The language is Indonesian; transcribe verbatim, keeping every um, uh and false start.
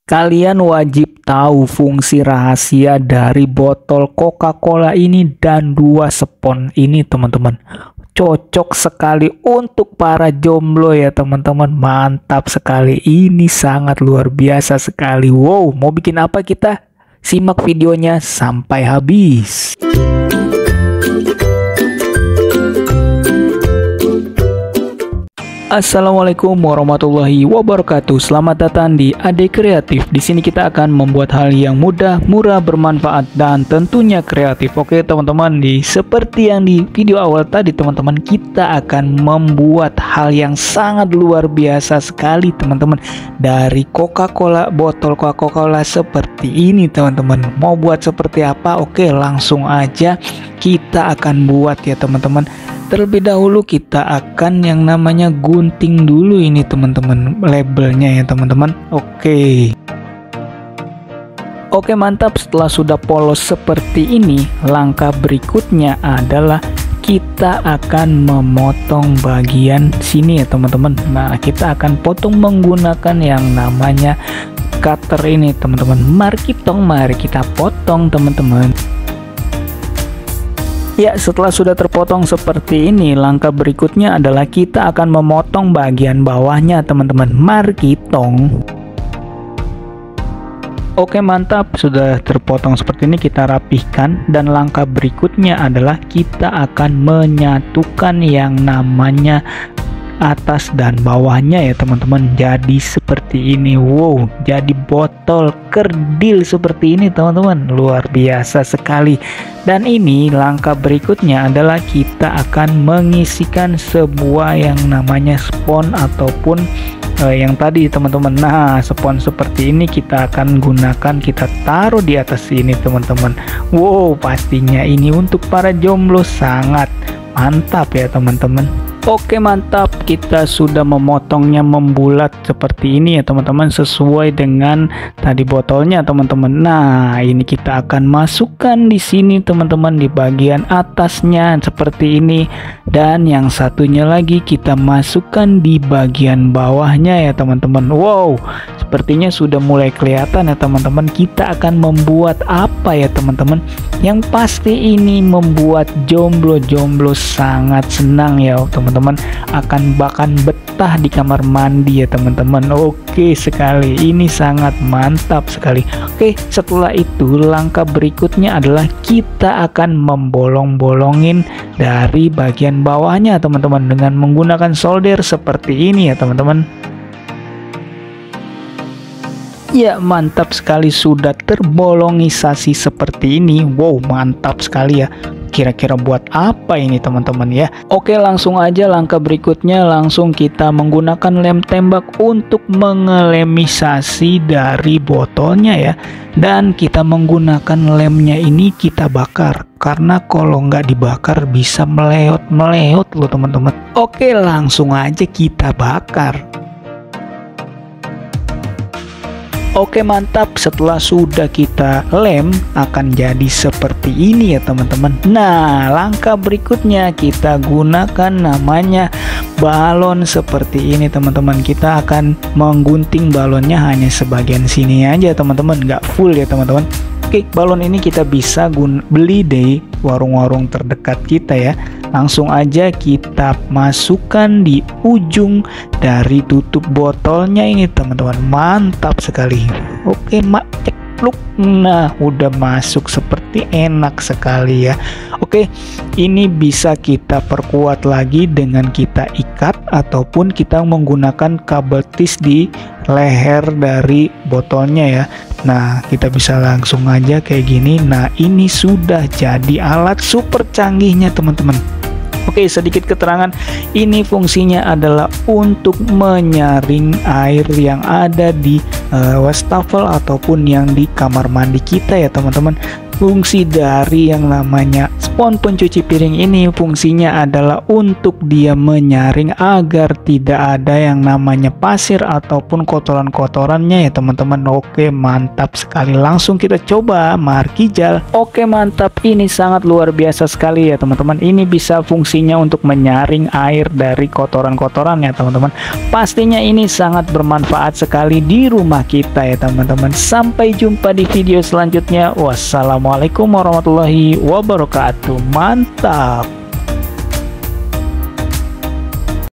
Kalian wajib tahu fungsi rahasia dari botol Coca-Cola ini dan dua spons ini, teman-teman. Cocok sekali untuk para jomblo ya, teman-teman. Mantap sekali. Ini sangat luar biasa sekali. Wow, mau bikin apa kita? Simak videonya sampai habis. Assalamualaikum warahmatullahi wabarakatuh. Selamat datang di Ade Kreatif. Di sini kita akan membuat hal yang mudah, murah, bermanfaat, dan tentunya kreatif. Oke, teman-teman, di seperti yang di video awal tadi, teman-teman, kita akan membuat hal yang sangat luar biasa sekali, teman-teman, dari Coca-Cola, botol Coca-Cola seperti ini, teman-teman. Mau buat seperti apa? Oke, langsung aja kita akan buat ya, teman-teman. Terlebih dahulu kita akan yang namanya gunting dulu ini, teman-teman, labelnya ya, teman-teman. Oke. Oke, mantap. Setelah sudah polos seperti ini, langkah berikutnya adalah kita akan memotong bagian sini ya, teman-teman. Nah, kita akan potong menggunakan yang namanya cutter ini, teman-teman. Mari kita mari kita potong, teman-teman. Ya, setelah sudah terpotong seperti ini, langkah berikutnya adalah kita akan memotong bagian bawahnya, teman-teman. Mari kitong. Oke, mantap. Sudah terpotong seperti ini, kita rapihkan. Dan langkah berikutnya adalah kita akan menyatukan yang namanya atas dan bawahnya ya, teman-teman. Jadi seperti ini. Wow, jadi botol kerdil seperti ini, teman-teman. Luar biasa sekali. Dan ini langkah berikutnya adalah kita akan mengisikan sebuah yang namanya spons ataupun eh, yang tadi, teman-teman. Nah, spons seperti ini kita akan gunakan, kita taruh di atas ini, teman-teman. Wow, pastinya ini untuk para jomblo sangat mantap ya, teman-teman. Oke, mantap. Kita sudah memotongnya membulat seperti ini ya, teman-teman, sesuai dengan tadi botolnya, teman-teman. Nah, ini kita akan masukkan di sini, teman-teman, di bagian atasnya seperti ini. Dan yang satunya lagi kita masukkan di bagian bawahnya ya, teman-teman. Wow, sepertinya sudah mulai kelihatan ya, teman-teman. Kita akan membuat apa ya, teman-teman? Yang pasti ini membuat jomblo-jomblo sangat senang ya, teman-teman. teman-teman akan bahkan betah di kamar mandi ya, teman-teman. Oke sekali, ini sangat mantap sekali. Oke, setelah itu langkah berikutnya adalah kita akan membolong-bolongin dari bagian bawahnya, teman-teman, dengan menggunakan solder seperti ini ya, teman-teman. Ya, mantap sekali, sudah terbolongisasi seperti ini. Wow, mantap sekali ya. Kira-kira buat apa ini, teman-teman ya? Oke, langsung aja langkah berikutnya, langsung kita menggunakan lem tembak untuk mengelemisasi dari botolnya ya. Dan kita menggunakan lemnya ini kita bakar, karena kalau nggak dibakar bisa meleot-meleot loh, teman-teman. Oke, langsung aja kita bakar. Oke, mantap. Setelah sudah kita lem akan jadi seperti ini ya, teman-teman. Nah, langkah berikutnya kita gunakan namanya balon seperti ini, teman-teman. Kita akan menggunting balonnya hanya sebagian sini aja, teman-teman, nggak full ya, teman-teman. Oke, balon ini kita bisa gun beli di warung-warung terdekat kita ya. Langsung aja kita masukkan di ujung dari tutup botolnya ini, teman-teman. Mantap sekali. Oke, mak cekluk. Nah, udah masuk, seperti enak sekali ya. Oke, ini bisa kita perkuat lagi dengan kita ikat ataupun kita menggunakan kabel tis di leher dari botolnya ya. Nah, kita bisa langsung aja kayak gini. Nah, ini sudah jadi alat super canggihnya, teman-teman. Oke, sedikit keterangan. Ini fungsinya adalah untuk menyaring air yang ada di uh, wastafel ataupun yang di kamar mandi kita ya, teman-teman. Fungsi dari yang namanya spons pencuci piring ini fungsinya adalah untuk dia menyaring agar tidak ada yang namanya pasir ataupun kotoran-kotorannya ya teman-teman. Oke, mantap sekali, langsung kita coba markijal. Oke, mantap, ini sangat luar biasa sekali ya teman-teman. Ini bisa fungsinya untuk menyaring air dari kotoran-kotoran ya teman-teman. Pastinya ini sangat bermanfaat sekali di rumah kita ya teman-teman. Sampai jumpa di video selanjutnya. Wassalamualaikum warahmatullahi wabarakatuh. Mantap.